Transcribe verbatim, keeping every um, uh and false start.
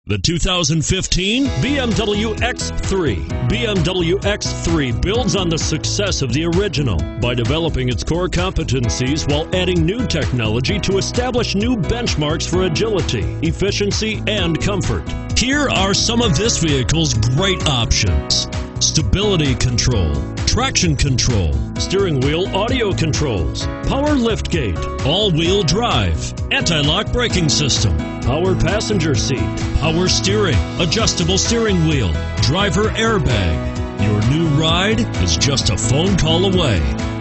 The two thousand fifteen B M W X three. B M W X three builds on the success of the original by developing its core competencies while adding new technology to establish new benchmarks for agility, efficiency, and comfort. Here are some of this vehicle's great options: stability control, traction control, steering wheel audio controls, power liftgate, all-wheel drive, anti-lock braking system, power passenger seat, power steering, adjustable steering wheel, driver airbag. Your new ride is just a phone call away.